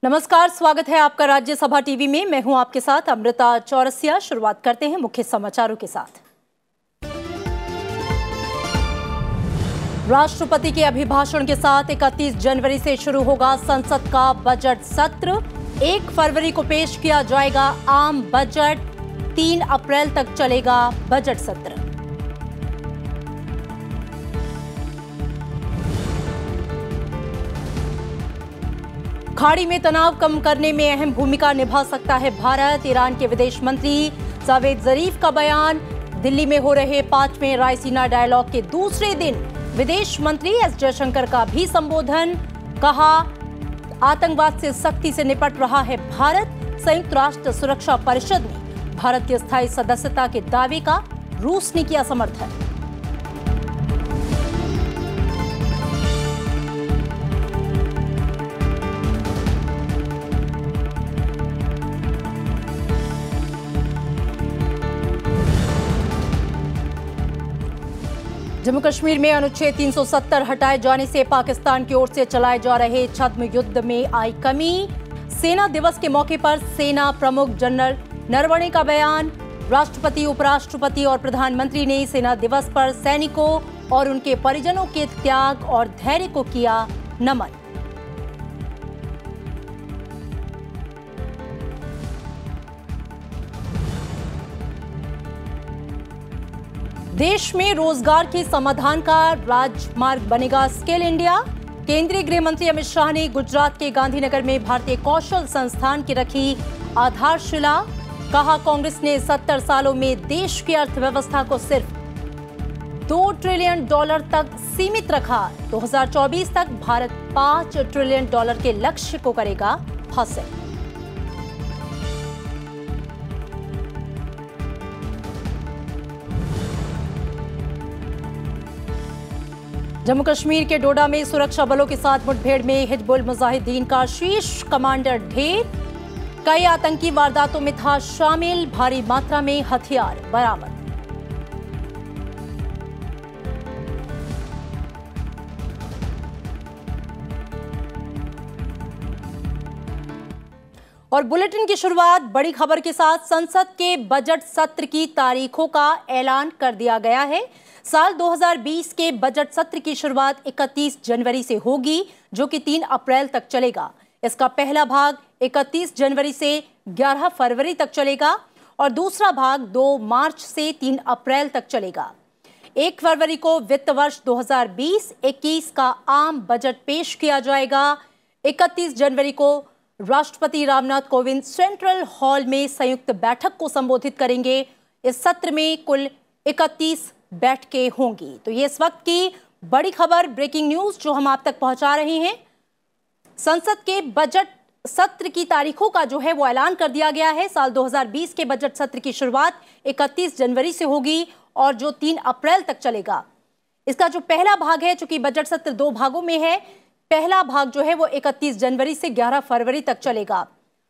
नमस्कार, स्वागत है आपका राज्यसभा टीवी में। मैं हूं आपके साथ अमृता चौरसिया। शुरुआत करते हैं मुख्य समाचारों के साथ। राष्ट्रपति के अभिभाषण के साथ 31 जनवरी से शुरू होगा संसद का बजट सत्र। 1 फरवरी को पेश किया जाएगा आम बजट। 3 अप्रैल तक चलेगा बजट सत्र। खाड़ी में तनाव कम करने में अहम भूमिका निभा सकता है भारत। ईरान के विदेश मंत्री जावेद जरीफ का बयान। दिल्ली में हो रहे 5वें रायसीना डायलॉग के दूसरे दिन विदेश मंत्री एस जयशंकर का भी संबोधन। कहा, आतंकवाद से सख्ती से निपट रहा है भारत। संयुक्त राष्ट्र सुरक्षा परिषद में भारत की स्थायी सदस्यता के दावे का रूस ने किया समर्थन। जम्मू कश्मीर में अनुच्छेद 370 हटाए जाने से पाकिस्तान की ओर से चलाए जा रहे छद्म युद्ध में आई कमी। सेना दिवस के मौके पर सेना प्रमुख जनरल नरवणे का बयान। राष्ट्रपति, उपराष्ट्रपति और प्रधानमंत्री ने सेना दिवस पर सैनिकों और उनके परिजनों के त्याग और धैर्य को किया नमन। देश में रोजगार के समाधान का राजमार्ग बनेगा स्किल इंडिया। केंद्रीय गृह मंत्री अमित शाह ने गुजरात के गांधीनगर में भारतीय कौशल संस्थान की रखी आधारशिला। कहा, कांग्रेस ने 70 सालों में देश की अर्थव्यवस्था को सिर्फ $2 ट्रिलियन तक सीमित रखा। 2024 तक भारत $5 ट्रिलियन के लक्ष्य को करेगा हासिल। जम्मू कश्मीर के डोडा में सुरक्षा बलों के साथ मुठभेड़ में हिजबुल मुजाहिदीन का शीर्ष कमांडर ढेर। कई आतंकी वारदातों में था शामिल। भारी मात्रा में हथियार बरामद। और बुलेटिन की शुरुआत बड़ी खबर के साथ। संसद के बजट सत्र की तारीखों का ऐलान कर दिया गया है। साल 2020 के बजट सत्र की शुरुआत 31 जनवरी से होगी, जो कि 3 अप्रैल तक चलेगा। इसका पहला भाग 31 जनवरी से 11 फरवरी तक चलेगा और दूसरा भाग 2 मार्च से 3 अप्रैल तक चलेगा। 1 फरवरी को वित्त वर्ष 2020-21 का आम बजट पेश किया जाएगा। 31 जनवरी को राष्ट्रपति रामनाथ कोविंद सेंट्रल हॉल में संयुक्त बैठक को संबोधित करेंगे। इस सत्र में कुल 31 बैठकें होंगी। तो ये इस वक्त की बड़ी खबर, ब्रेकिंग न्यूज जो हम आप तक पहुंचा रहे हैं। संसद के बजट सत्र की तारीखों का जो है वो ऐलान कर दिया गया है। साल 2020 के बजट सत्र की शुरुआत 31 जनवरी से होगी और जो 3 अप्रैल तक चलेगा। इसका जो पहला भाग है, चूंकि बजट सत्र 2 भागों में है, पहला भाग जो है वो 31 जनवरी से 11 फरवरी तक चलेगा।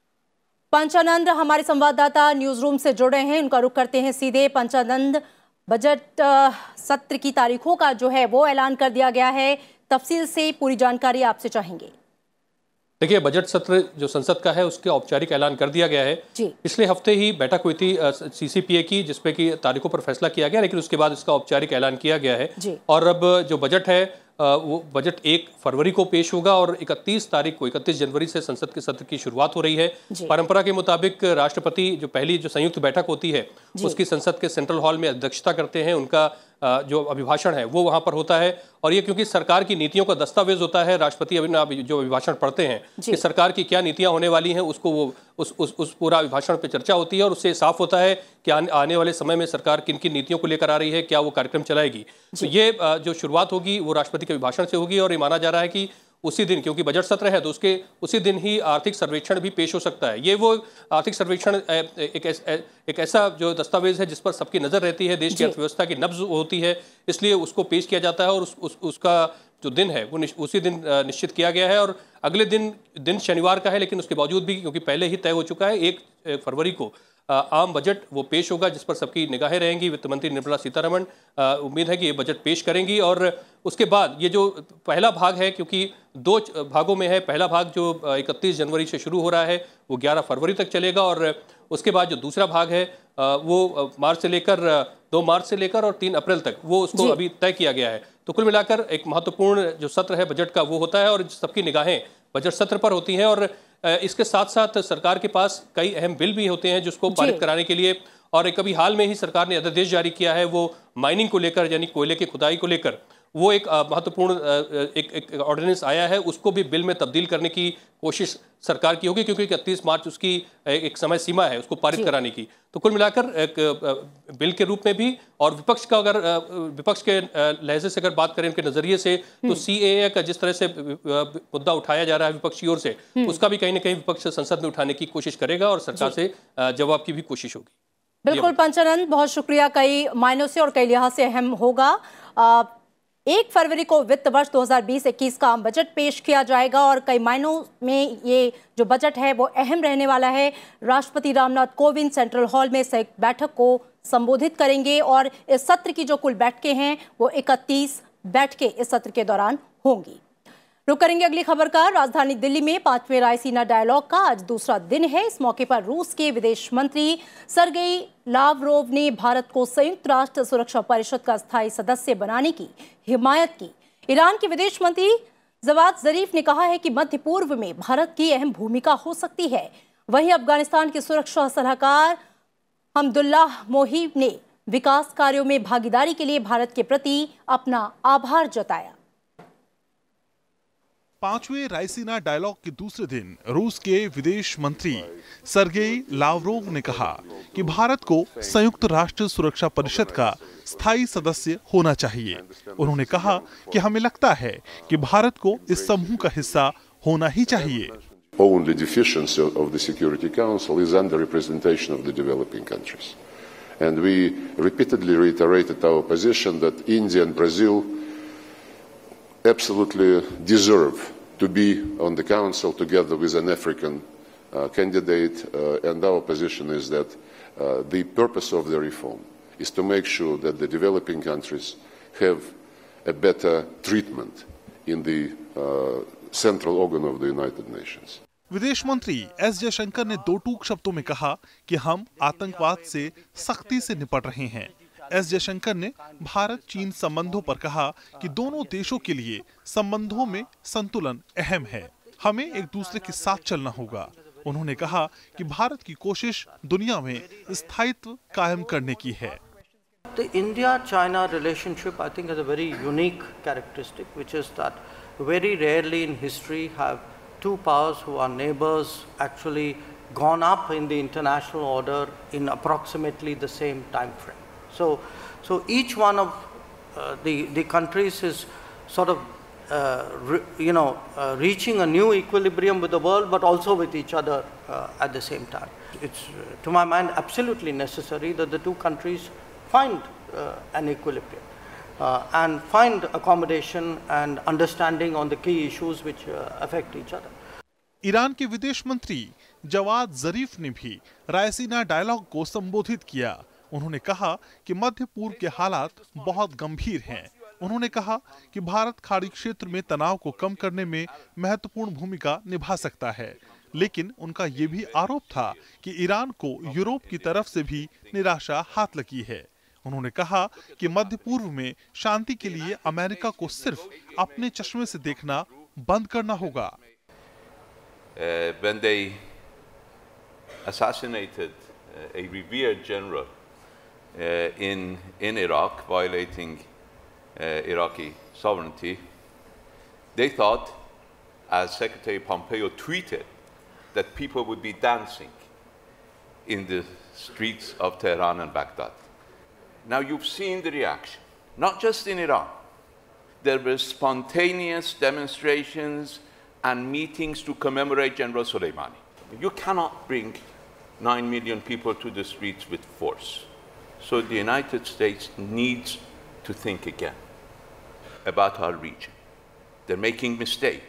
पंचानंद हमारे संवाददाता न्यूज रूम से जुड़ रहे हैं, उनका रुख करते हैं सीधे। पंचानंद, बजट सत्र की तारीखों का जो है वो ऐलान कर दिया गया है। तफसील से पूरी जानकारी आपसे चाहेंगे। देखिए, बजट सत्र जो संसद का है उसके औपचारिक ऐलान कर दिया गया है। पिछले हफ्ते ही बैठक हुई थी सीसीपीए की, जिसपे की तारीखों पर फैसला किया गया, लेकिन उसके बाद इसका औपचारिक ऐलान किया गया है। और अब जो बजट है वो बजट 1 फरवरी को पेश होगा और 31 तारीख को 31 जनवरी से संसद के सत्र की शुरुआत हो रही है। परंपरा के मुताबिक राष्ट्रपति जो पहली जो संयुक्त बैठक होती है उसकी संसद के सेंट्रल हॉल में अध्यक्षता करते हैं। उनका जो अभिभाषण है वो वहां पर होता है। और ये क्योंकि सरकार की नीतियों का दस्तावेज होता है, राष्ट्रपति जो अभिभाषण पढ़ते हैं कि सरकार की क्या नीतियां होने वाली हैं, उसको वो उस पूरा अभिभाषण पे चर्चा होती है और उससे साफ होता है कि आने वाले समय में सरकार किन किन नीतियों को लेकर आ रही है, क्या वो कार्यक्रम चलाएगी। तो ये जो शुरुआत होगी वो राष्ट्रपति के अभिभाषण से होगी और ये माना जा रहा है कि उसी दिन, क्योंकि बजट सत्र है तो उसके उसी दिन ही आर्थिक सर्वेक्षण भी पेश हो सकता है। ये वो आर्थिक सर्वेक्षण एक ऐसा जो दस्तावेज है जिस पर सबकी नजर रहती है, देश की अर्थव्यवस्था की नब्ज होती है, इसलिए उसको पेश किया जाता है और उसका जो दिन है वो उसी दिन निश्चित किया गया है। और अगले दिन शनिवार का है, लेकिन उसके बावजूद भी क्योंकि पहले ही तय हो चुका है 1 फरवरी को आम बजट वो पेश होगा जिस पर सबकी निगाहें रहेंगी। वित्त मंत्री निर्मला सीतारमण उम्मीद है कि ये बजट पेश करेंगी और उसके बाद ये जो पहला भाग है, क्योंकि 2 भागों में है, पहला भाग जो 31 जनवरी से शुरू हो रहा है वो 11 फरवरी तक चलेगा और उसके बाद जो दूसरा भाग है वो 2 मार्च से लेकर और 3 अप्रैल तक वो उसको अभी तय किया गया है। तो कुल मिलाकर एक महत्वपूर्ण जो सत्र है बजट का वो होता है और सबकी निगाहें बजट सत्र पर होती हैं और इसके साथ साथ सरकार के पास कई अहम बिल भी होते हैं जिसको पारित कराने के लिए, और एक अभी हाल में ही सरकार ने अध्यादेश जारी किया है वो माइनिंग को लेकर, यानी कोयले की खुदाई को लेकर वो एक महत्वपूर्ण एक ऑर्डिनेंस आया है, उसको भी बिल में तब्दील करने की कोशिश सरकार की होगी क्योंकि 31 मार्च उसकी एक समय सीमा है उसको पारित कराने की। तो कुल मिलाकर एक बिल के रूप में भी और विपक्ष का अगर विपक्ष के लहजे से अगर बात करें उनके नजरिए से तो CAA का जिस तरह से मुद्दा उठाया जा रहा है विपक्ष की ओर से उसका भी कहीं ना कहीं विपक्ष संसद में उठाने की कोशिश करेगा और सरकार से जवाब की भी कोशिश होगी। बिल्कुल पंचानंद, बहुत शुक्रिया। कई मायनों से और कई लिहाज से अहम होगा। 1 फरवरी को वित्त वर्ष 2020-21 का आम बजट पेश किया जाएगा और कई मायनों में ये जो बजट है वो अहम रहने वाला है। राष्ट्रपति रामनाथ कोविंद सेंट्रल हॉल में संयुक्त बैठक को संबोधित करेंगे और इस सत्र की जो कुल बैठकें हैं वो 31 बैठकें इस सत्र के दौरान होंगी। रुक करेंगे अगली खबर का। राजधानी दिल्ली में 5वें रायसीना डायलॉग का आज दूसरा दिन है। इस मौके पर रूस के विदेश मंत्री सर्गेई लावरोव ने भारत को संयुक्त राष्ट्र सुरक्षा परिषद का स्थायी सदस्य बनाने की हिमायत की। ईरान के विदेश मंत्री जवाद जरीफ ने कहा है कि मध्य पूर्व में भारत की अहम भूमिका हो सकती है। वहीं अफगानिस्तान के सुरक्षा सलाहकार हमदुल्लाह मोहिब ने विकास कार्यों में भागीदारी के लिए भारत के प्रति अपना आभार जताया। 5वें रायसीना डायलॉग के दूसरे दिन रूस के विदेश मंत्री सर्गेई लावरोव ने कहा कि भारत को संयुक्त राष्ट्र सुरक्षा परिषद का स्थायी सदस्य होना चाहिए। उन्होंने कहा कि हमें लगता है कि भारत को इस समूह का हिस्सा होना ही चाहिए। Only deficiency of the Security Council is under-representation of the developing countries. And we repeatedly reiterated our position that India and Brazil absolutely deserve to be on the council together with an African candidate, and our position is that the purpose of the reform is to make sure that the developing countries have a better treatment in the central organ of the United Nations. विदेश मंत्री S Jaishankar ने 2 टूक शब्दों में कहा कि हम आतंकवाद से सख्ती से निपट रहे हैं। एस जयशंकर ने भारत चीन संबंधों पर कहा कि दोनों देशों के लिए संबंधों में संतुलन अहम है, हमें एक दूसरे के साथ चलना होगा। उन्होंने कहा कि भारत की कोशिश दुनिया में स्थायित्व कायम करने की है। The India-China relationship, I think, has a very unique characteristic, which is that very rarely in history have two powers who are neighbors actually gone up in the international order in approximately the same time frame. So each one of the countries is sort of reaching a new equilibrium with the world, but also with each other at the same time. It's to my mind absolutely necessary that the two countries find an equilibrium and find accommodation and understanding on the key issues which affect each other. Iran के विदेश मंत्री जवाद जरीफ ने भी Raisina dialogue को संबोधित किया। उन्होंने कहा कि मध्य पूर्व के हालात बहुत गंभीर हैं। उन्होंने कहा कि भारत खाड़ी क्षेत्र में तनाव को कम करने में महत्वपूर्ण भूमिका निभा सकता है, लेकिन उनका ये भी आरोप था कि ईरान को यूरोप की तरफ से भी निराशा हाथ लगी है। उन्होंने कहा कि मध्य पूर्व में शांति के लिए अमेरिका को सिर्फ अपने चश्मे से देखना बंद करना होगा। When they assassinated a revered general in Iraq, violating Iraqi sovereignty, they thought, as Secretary Pompeo tweeted, that people would be dancing in the streets of Tehran and Baghdad. Now you've seen the reaction, not just in Iran. There were spontaneous demonstrations and meetings to commemorate General Soleimani. You cannot bring 9 million people to the streets with force. So the United States needs to think again about our region. They're making a mistake.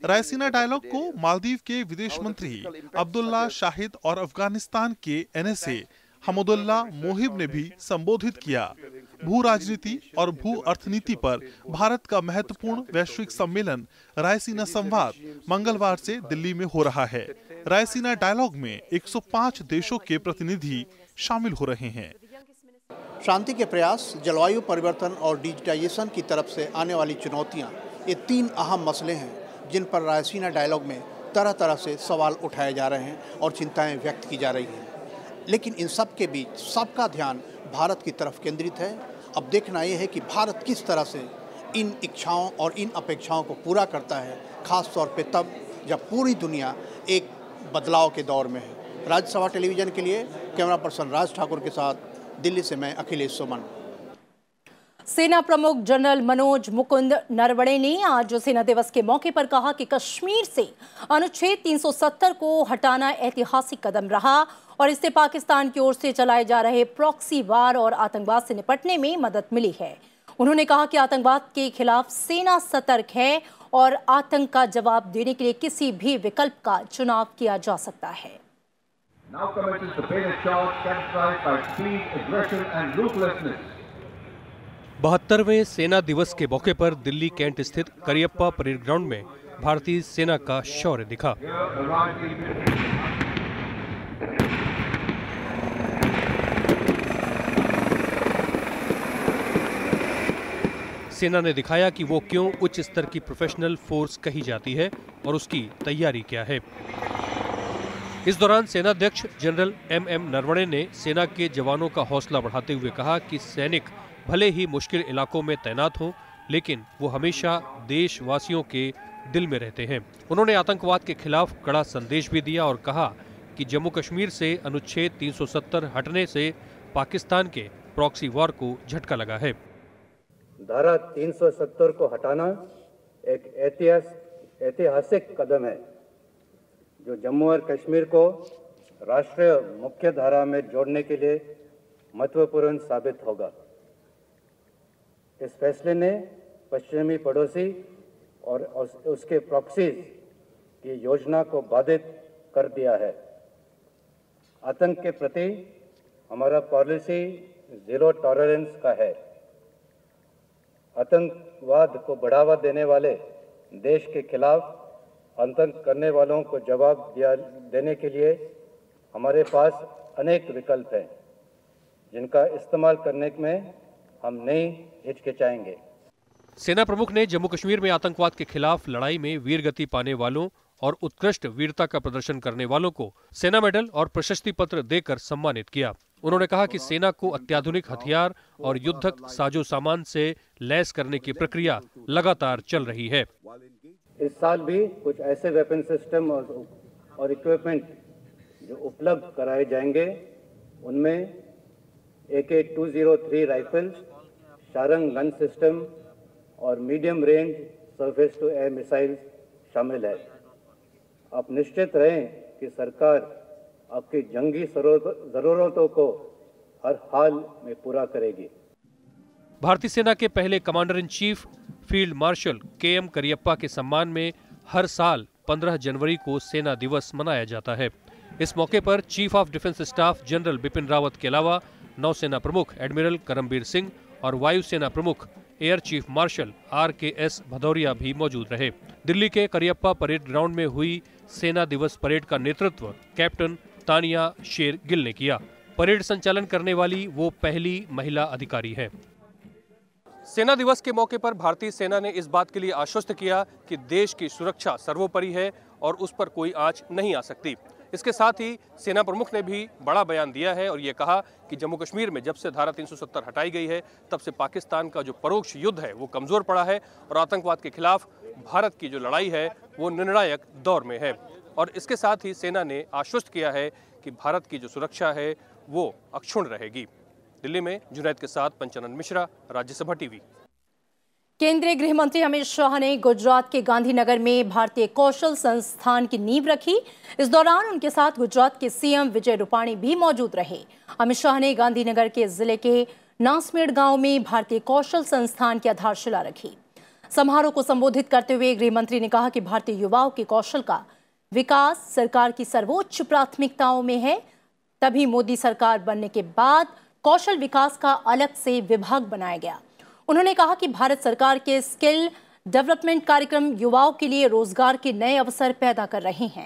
Raisina dialogue को मालदीव के विदेश मंत्री अब्दुल्ला शाहिद और अफगानिस्तान के NSA Hamdullah Mohib ने भी संबोधित किया। भू राजनीति और भू अर्थनीति पर भारत का महत्वपूर्ण वैश्विक सम्मेलन रायसीना संवाद मंगलवार से दिल्ली में हो रहा है। रायसीना डायलॉग में 105 देशों के प्रतिनिधि शामिल हो रहे हैं। शांति के प्रयास, जलवायु परिवर्तन और डिजिटाइजेशन की तरफ से आने वाली चुनौतियां, ये 3 अहम मसले हैं जिन पर रायसीना डायलॉग में तरह तरह से सवाल उठाए जा रहे हैं और चिंताएं व्यक्त की जा रही हैं। लेकिन इन सब के बीच सबका ध्यान भारत की तरफ केंद्रित है। अब देखना यह है कि भारत किस तरह से इन इच्छाओं और इन अपेक्षाओं को पूरा करता है, खास तौर पे तब जब पूरी दुनिया एक बदलाव के दौर में है। राज्यसभा टेलीविजन के लिए कैमरा पर्सन राज ठाकुर के साथ दिल्ली से मैं अखिलेश सुमन। सेना प्रमुख जनरल मनोज मुकुंद नरवणे ने आज सेना दिवस के मौके पर कहा कि कश्मीर से अनुच्छेद 370 को हटाना ऐतिहासिक कदम रहा और इससे पाकिस्तान की ओर से चलाए जा रहे प्रॉक्सी वार और आतंकवाद से निपटने में मदद मिली है। उन्होंने कहा कि आतंकवाद के खिलाफ सेना सतर्क है और आतंक का जवाब देने के लिए किसी भी विकल्प का चुनाव किया जा सकता है। Now commences the Beta charge characterized by speed, aggression and ruthlessness. 72वें सेना दिवस के मौके पर दिल्ली कैंट स्थित करियप्पा परेड ग्राउंड में भारतीय सेना का शौर्य दिखा। सेना ने दिखाया कि वो क्यों उच्च स्तर की प्रोफेशनल फोर्स कही जाती है और उसकी तैयारी क्या है। इस दौरान सेनाध्यक्ष जनरल MM नरवणे ने सेना के जवानों का हौसला बढ़ाते हुए कहा कि सैनिक भले ही मुश्किल इलाकों में तैनात हों, लेकिन वो हमेशा देशवासियों के दिल में रहते हैं। उन्होंने आतंकवाद के खिलाफ कड़ा संदेश भी दिया और कहा कि जम्मू कश्मीर से अनुच्छेद 370 हटने से पाकिस्तान के प्रॉक्सी वॉर को झटका लगा है। धारा 370 को हटाना एक ऐतिहासिक कदम है जो जम्मू और कश्मीर को राष्ट्रीय मुख्य धारा में जोड़ने के लिए महत्वपूर्ण साबित होगा। इस फैसले ने पश्चिमी पड़ोसी और उसके प्रॉक्सीज की योजना को बाधित कर दिया है। आतंक के प्रति हमारा पॉलिसी जीरो टॉलरेंस का है। आतंकवाद को बढ़ावा देने वाले देश के खिलाफ आतंक करने वालों को जवाब देने के लिए हमारे पास अनेक विकल्प हैं जिनका इस्तेमाल करने में हम नहीं हिचकिचाएंगे। सेना प्रमुख ने जम्मू कश्मीर में आतंकवाद के खिलाफ लड़ाई में वीरगति पाने वालों और उत्कृष्ट वीरता का प्रदर्शन करने वालों को सेना मेडल और प्रशस्ति पत्र देकर सम्मानित किया। उन्होंने कहा कि सेना को अत्याधुनिक हथियार और युद्धक साजो सामान से लैस करने की प्रक्रिया लगातार चल रही है। इस साल भी कुछ ऐसे वेपन सिस्टम और इक्विपमेंट जो उपलब्ध कराए जाएंगे, उनमें AK-203 rifles, Sharang gun system और medium range surface to air missile शामिल है। आप निश्चित रहें कि सरकार आपकी जंगी जरूरतों को हर हाल में पूरा करेगी। भारतीय सेना के पहले commander in chief field marshal KM Cariappa के सम्मान में हर साल 15 जनवरी को सेना दिवस मनाया जाता है। इस मौके पर chief of defence staff general Bipin Rawat के अलावा नौसेना प्रमुख एडमिरल करमबीर सिंह और वायुसेना प्रमुख air chief marshal RKS Bhadauria भी मौजूद रहे। दिल्ली के करियप्पा परेड ग्राउंड में हुई सेना दिवस परेड का नेतृत्व कैप्टन तानिया शेर गिल ने किया। परेड संचालन करने वाली वो पहली महिला अधिकारी है। सेना दिवस के मौके पर भारतीय सेना ने इस बात के लिए आश्वस्त किया कि देश की सुरक्षा सर्वोपरि है और उस पर कोई आंच नहीं आ सकती। इसके साथ ही सेना प्रमुख ने भी बड़ा बयान दिया है और ये कहा कि जम्मू कश्मीर में जब से धारा 370 हटाई गई है तब से पाकिस्तान का जो परोक्ष युद्ध है वो कमजोर पड़ा है और आतंकवाद के खिलाफ भारत की जो लड़ाई है वो निर्णायक दौर में है। और इसके साथ ही सेना ने आश्वस्त किया है कि भारत की जो सुरक्षा है वो अक्षुण्ण रहेगी। दिल्ली में जुनैद के साथ पंचानन मिश्रा, राज्यसभा टीवी। केंद्रीय गृह मंत्री अमित शाह ने गुजरात के गांधीनगर में भारतीय कौशल संस्थान की नींव रखी। इस दौरान उनके साथ गुजरात के CM विजय रूपाणी भी मौजूद रहे। अमित शाह ने गांधीनगर के जिले के नासमेड़ गांव में भारतीय कौशल संस्थान की आधारशिला रखी। समारोह को संबोधित करते हुए गृह मंत्री ने कहा कि भारतीय युवाओं के कौशल का विकास सरकार की सर्वोच्च प्राथमिकताओं में है। तभी मोदी सरकार बनने के बाद कौशल विकास का अलग से विभाग बनाया गया। उन्होंने कहा कि भारत सरकार के स्किल डेवलपमेंट कार्यक्रम युवाओं के लिए रोजगार के नए अवसर पैदा कर रहे हैं।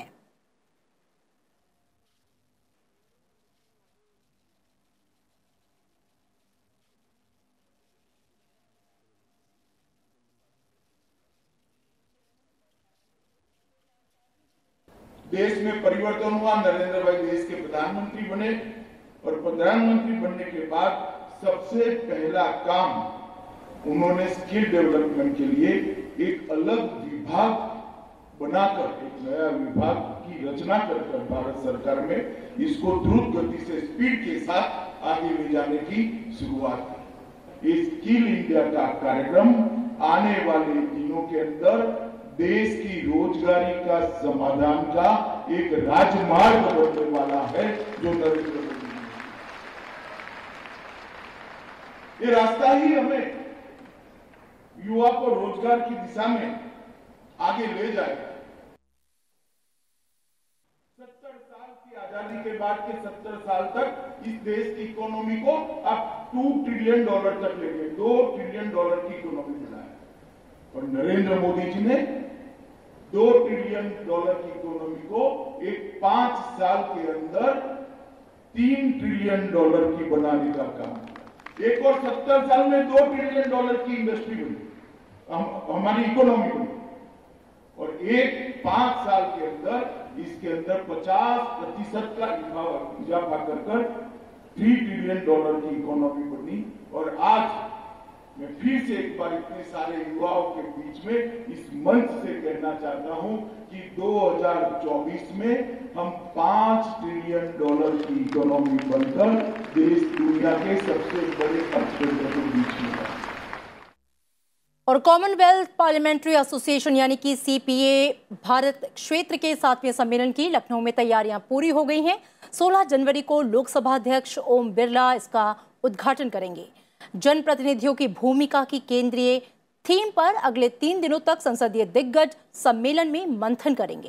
देश में परिवर्तन हुआ, नरेंद्र भाई देश के प्रधानमंत्री बने और प्रधानमंत्री बनने के बाद सबसे पहला काम उन्होंने स्किल डेवलपमेंट के लिए एक अलग विभाग बनाकर, एक नया विभाग की रचना कर भारत सरकार में इसको द्रुत गति से स्पीड के साथ आगे ले जाने की शुरुआत की। ये स्किल इंडिया का कार्यक्रम आने वाले दिनों के अंदर देश की रोजगारी का समाधान का एक राजमार्ग बनने वाला है, जो नरेंद्र मोदी ये रास्ता ही हमें युवा को रोजगार की दिशा में आगे ले जाएगा। 70 साल की आजादी के बाद के 70 साल तक इस देश की इकोनॉमी को आप $2 ट्रिलियन तक ले गए, $2 ट्रिलियन की इकोनॉमी बनाया। और नरेंद्र मोदी जी ने $2 ट्रिलियन की इकोनॉमी को एक 5 साल के अंदर $3 ट्रिलियन की बनाने का काम। एक और 70 साल में $2 ट्रिलियन की इंडस्ट्री बनी, हमारी इकोनॉमी बनी, और एक 5 साल के अंदर इसके अंदर 50% का इजाफा कर $3 ट्रिलियन की इकोनॉमी बनी। और आज मैं फिर से एक बार इतने सारे युवाओं के बीच में इस मंच से कहना चाहता हूं कि 2024 में हम $5 ट्रिलियन की इकोनॉमी बनकर देश दुनिया के सबसे बड़े अर्थव्यवस्था के बीच में है। और कॉमनवेल्थ पार्लियामेंट्री एसोसिएशन यानी कि सीपीए भारत क्षेत्र के 7वें सम्मेलन की लखनऊ में तैयारियां पूरी हो गई हैं। 16 जनवरी को लोकसभा अध्यक्ष ओम बिरला इसका उद्घाटन करेंगे। जनप्रतिनिधियों की भूमिका की केंद्रीय थीम पर अगले 3 दिनों तक संसदीय दिग्गज सम्मेलन में मंथन करेंगे।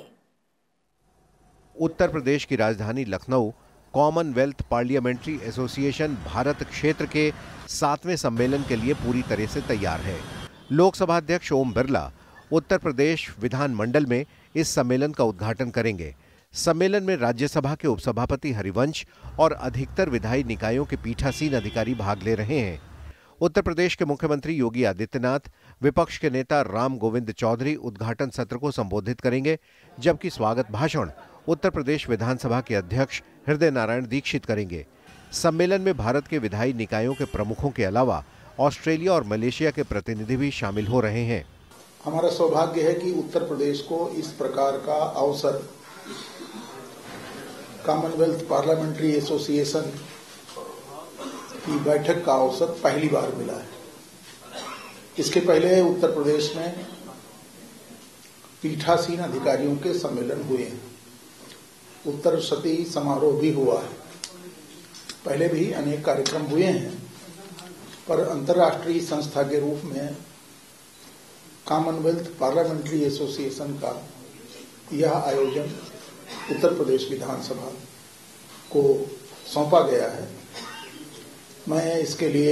उत्तर प्रदेश की राजधानी Lucknow commonwealth parliamentary association Bharat क्षेत्र के 7वें सम्मेलन के लिए पूरी तरह से तैयार है। लोकसभा अध्यक्ष ओम बिरला उत्तर प्रदेश विधानमंडल में इस सम्मेलन का उद्घाटन करेंगे। सम्मेलन में राज्यसभा के उपसभापति हरिवंश और अधिकतर विधायी निकायों के पीठासीन अधिकारी भाग ले रहे हैं। उत्तर प्रदेश के मुख्यमंत्री योगी आदित्यनाथ, विपक्ष के नेता राम गोविंद चौधरी उद्घाटन सत्र को संबोधित करेंगे, जबकि स्वागत भाषण उत्तर प्रदेश विधानसभा के अध्यक्ष हृदय नारायण दीक्षित करेंगे। सम्मेलन में भारत के विधायी निकायों के प्रमुखों के अलावा ऑस्ट्रेलिया और मलेशिया के प्रतिनिधि भी शामिल हो रहे हैं। हमारा सौभाग्य है कि उत्तर प्रदेश को इस प्रकार का अवसर कॉमनवेल्थ पार्लियामेंट्री एसोसिएशन की बैठक का अवसर पहली बार मिला है। इसके पहले उत्तर प्रदेश में पीठासीन अधिकारियों के सम्मेलन हुए हैं, उत्तर सती समारोह भी हुआ है, पहले भी अनेक कार्यक्रम हुए हैं, पर अंतर्राष्ट्रीय संस्था के रूप में कॉमनवेल्थ पार्लियामेंट्री एसोसिएशन का यह आयोजन उत्तर प्रदेश विधानसभा को सौंपा गया है। मैं इसके लिए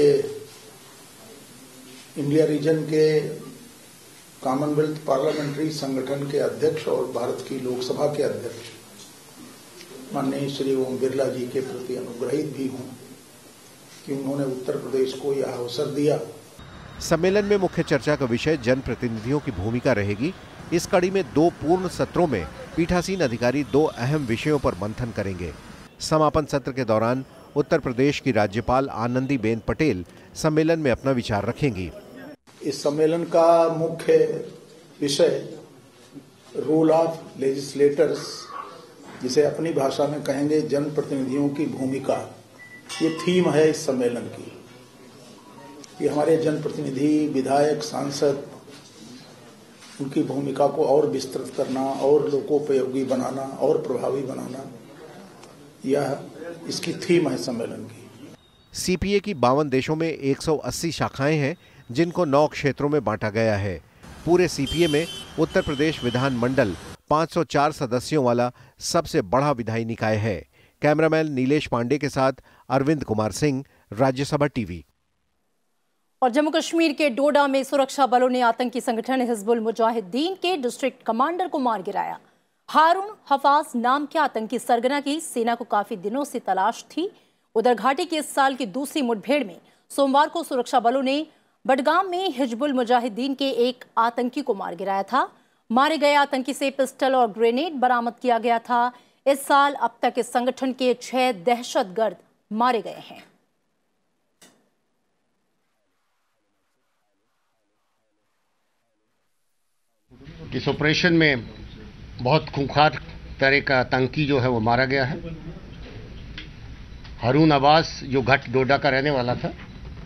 इंडिया रीजन के कॉमनवेल्थ पार्लियामेंट्री संगठन के अध्यक्ष और भारत की लोकसभा के अध्यक्ष माननीय श्री ओम बिरला जी के प्रति अनुग्रहित भी हूं कि उन्होंने उत्तर प्रदेश को यह अवसर दिया। सम्मेलन में मुख्य चर्चा का विषय जनप्रतिनिधियों की भूमिका रहेगी। इस कड़ी में 2 पूर्ण सत्रों में पीठासीन अधिकारी 2 अहम विषयों पर मंथन करेंगे। समापन सत्र के दौरान उत्तर प्रदेश की राज्यपाल आनंदीबेन पटेल सम्मेलन में अपना विचार रखेंगी। इस सम्मेलन का मुख्य विषय रोल ऑफ लेजिस्लेटर्स, जिसे अपनी भाषा में कहेंगे जनप्रतिनिधियों की भूमिका, ये थीम है इस सम्मेलन की। ये हमारे जनप्रतिनिधि, विधायक, सांसद, उनकी भूमिका को और विस्तृत करना और लोकोपयोगी बनाना और प्रभावी बनाना, यह इसकी थीम है सम्मेलन की। सीपीए की 52 देशों में 180 शाखाएं हैं, जिनको 9 क्षेत्रों में बांटा गया है। पूरे सीपीए में उत्तर प्रदेश विधानमंडल 504 सदस्यों वाला सबसे बड़ा विधायी निकाय है। कैमरामैन नीलेश पांडे के साथ अरविंद कुमार सिंह, राज्यसभा टीवी। और जम्मू कश्मीर के डोडा में सुरक्षा बलों ने आतंकी संगठन हिजबुल मुजाहिदीन के डिस्ट्रिक्ट कमांडर को मार गिराया। हारून हफाज नाम के आतंकी सरगना की सेना को काफी दिनों से तलाश थी। उधर घाटी की इस साल की दूसरी मुठभेड़ में सोमवार को सुरक्षा बलों ने बडगाम में हिजबुल मुजाहिदीन के एक आतंकी को मार गिराया था। मारे गए आतंकी से पिस्टल और ग्रेनेड बरामद किया गया था। इस साल अब तक इस संगठन के 6 दहशतगर्द मारे गए हैं। इस ऑपरेशन में बहुत खूंखार तरह का आतंकी जो है वो मारा गया है। हारून अब्बास जो घाट डोडा का रहने वाला था।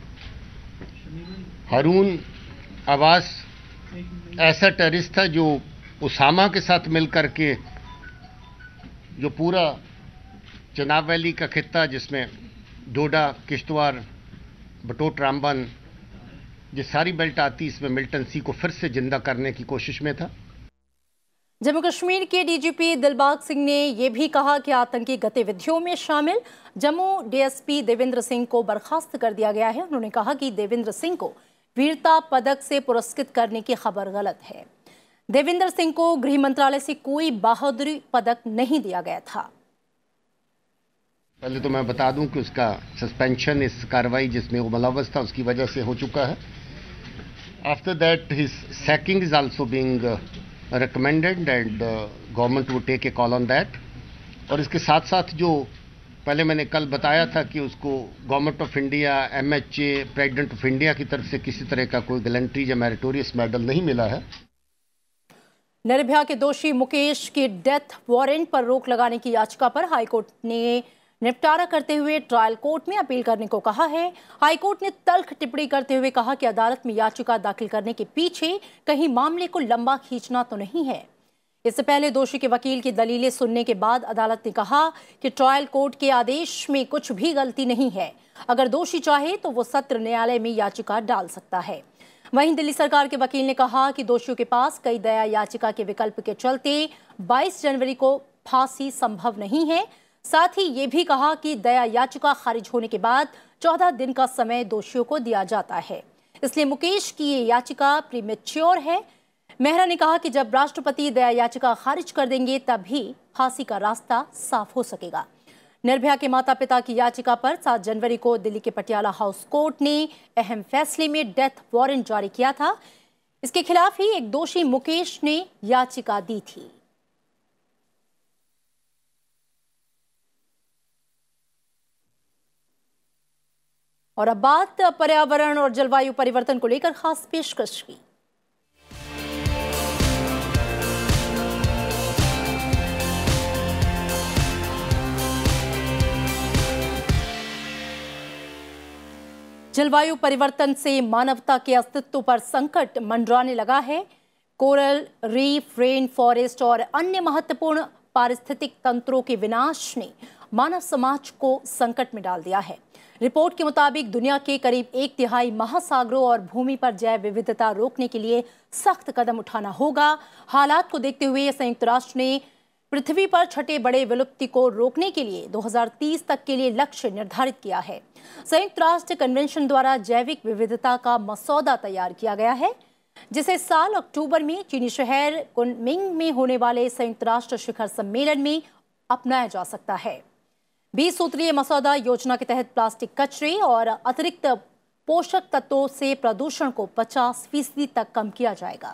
हारून अब्बास ऐसा टेररिस्ट था जो उसामा के साथ मिलकर के जो पूरा चनाब वैली का खित्ता, जिसमें डोडा, किश्तवाड़, बटोट, रामबन, जो सारी बेल्ट आती, इसमें मिल्टन सी को फिर से जिंदा करने की कोशिश में था। जम्मू कश्मीर के डीजीपी दिलबाग सिंह ने यह भी कहा कि आतंकी गतिविधियों में शामिल जम्मू डीएसपी देवेंद्र सिंह को बर्खास्त कर दिया गया है। उन्होंने कहा कि देवेंद्र सिंह को वीरता पदक से पुरस्कृत करने की खबर गलत है। देवेंद्र सिंह को गृह मंत्रालय से कोई बहादुरी पदक नहीं दिया गया था। पहले तो मैं बता दूं कि उसका सस्पेंशन, इस कार्रवाई जिसमें वो मुलव्वस था, उसकी वजह से हो चुका है। After that his sacking is also being recommended and government would take a call on that। और इसके साथ साथ जो पहले मैंने कल बताया था कि उसको government of India, MHA, president of India की तरफ से किसी तरह का कोई गैलेंट्री या मेरिटोरियस मेडल नहीं मिला है। निर्भया के दोषी मुकेश के डेथ वारंट पर रोक लगाने की याचिका पर हाईकोर्ट ने निपटारा करते हुए ट्रायल कोर्ट में अपील करने को कहा है। हाईकोर्ट ने तल्ख टिप्पणी करते हुए कहा कि अदालत में याचिका दाखिल करने के पीछे कहीं मामले को लंबा खींचना तो नहीं है। इससे पहले दोषी के वकील की दलीलें सुनने के बाद अदालत ने कहा कि ट्रायल कोर्ट के आदेश में कुछ भी गलती नहीं है। अगर दोषी चाहे तो वो सत्र न्यायालय में याचिका डाल सकता है। वहीं दिल्ली सरकार के वकील ने कहा कि दोषियों के पास कई दया याचिका के विकल्प के चलते 22 जनवरी को फांसी संभव नहीं है। साथ ही ये भी कहा कि दया याचिका खारिज होने के बाद 14 दिन का समय दोषियों को दिया जाता है, इसलिए मुकेश की ये याचिका प्रीमेच्योर है। मेहरा ने कहा कि जब राष्ट्रपति दया याचिका खारिज कर देंगे तभी फांसी का रास्ता साफ हो सकेगा। निर्भया के माता पिता की याचिका पर 7 जनवरी को दिल्ली के पटियाला हाउस कोर्ट ने अहम फैसले में डेथ वारंट जारी किया था। इसके खिलाफ ही एक दोषी मुकेश ने याचिका दी थी। और अब बात पर्यावरण और जलवायु परिवर्तन को लेकर खास पेशकश की। जलवायु परिवर्तन से मानवता के अस्तित्व पर संकट मंडराने लगा है। कोरल रीफ, रेन फॉरेस्ट और अन्य महत्वपूर्ण पारिस्थितिक तंत्रों के विनाश ने मानव समाज को संकट में डाल दिया है। रिपोर्ट के मुताबिक दुनिया के करीब 1/3 महासागरों और भूमि पर जैव विविधता रोकने के लिए सख्त कदम उठाना होगा। हालात को देखते हुए संयुक्त राष्ट्र ने पृथ्वी पर छठे बड़े विलुप्ति को रोकने के लिए 2030 तक के लिए लक्ष्य निर्धारित किया है। संयुक्त राष्ट्र कन्वेंशन द्वारा जैविक विविधता का मसौदा तैयार किया गया है, जिसे इस साल अक्टूबर में चीनी शहर कुनमिंग में होने वाले संयुक्त राष्ट्र शिखर सम्मेलन में अपनाया जा सकता है। 20 सूत्रीय मसौदा योजना के तहत प्लास्टिक कचरे और अतिरिक्त पोषक तत्वों से प्रदूषण को 50% तक कम किया जाएगा।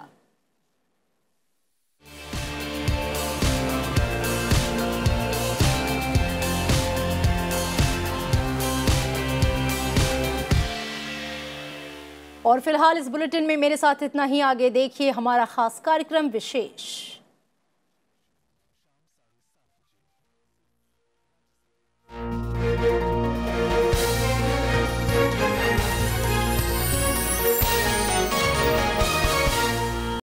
और फिलहाल इस बुलेटिन में मेरे साथ इतना ही। आगे देखिए हमारा खास कार्यक्रम विशेष।